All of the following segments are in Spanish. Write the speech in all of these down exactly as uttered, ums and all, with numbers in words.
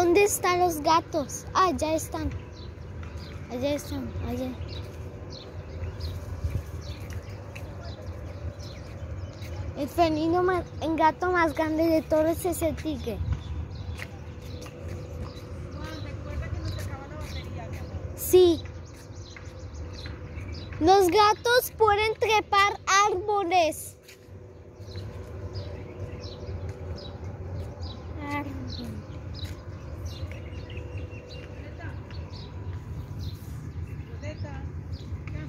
¿Dónde están los gatos? Ah, ya están. Allá están, allá. El felino más, el gato más grande de todos es el tigre. Recuerda que no se acaba la batería, mi amor. Sí. Los gatos pueden trepar árboles. Árbol. Violeta, acá.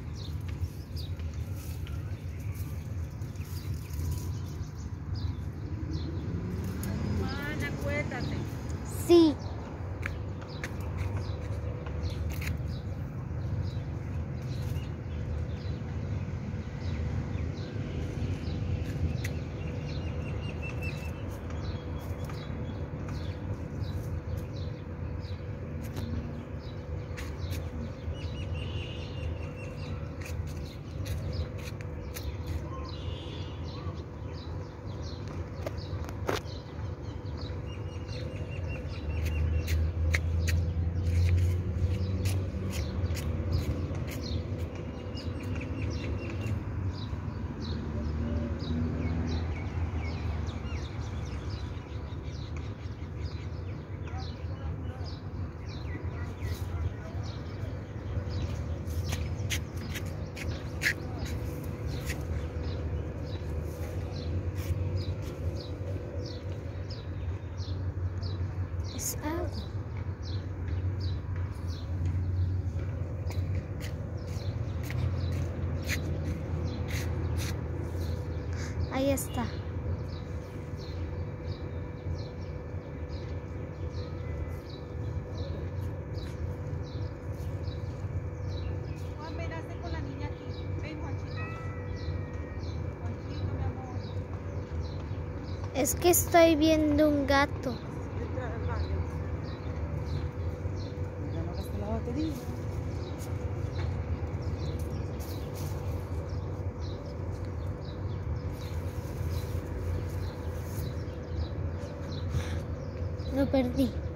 Juan, acuérdate. Sí. Es agua. Ahí está. Juan, ven, hazte con la niña aquí. Ven, Juanchito. Juanchito, mi amor. Es que estoy viendo un gato. Entra al baño. Ya no gasté la batería. Lo perdí.